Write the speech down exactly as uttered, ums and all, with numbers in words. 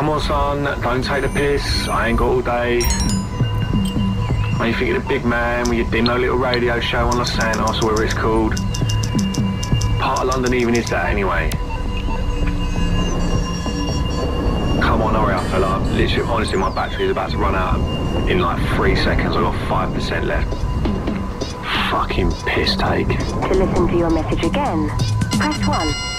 Come on, son, don't take the piss. I ain't got all day. When you think you're the big man, when you did no little radio show on Los Santos, or whatever it's called. Part of London even is that anyway. Come on, hurry up, fella. Literally, honestly, my battery is about to run out in like three seconds. I've got five percent left. Fucking piss take. To listen to your message again, press one.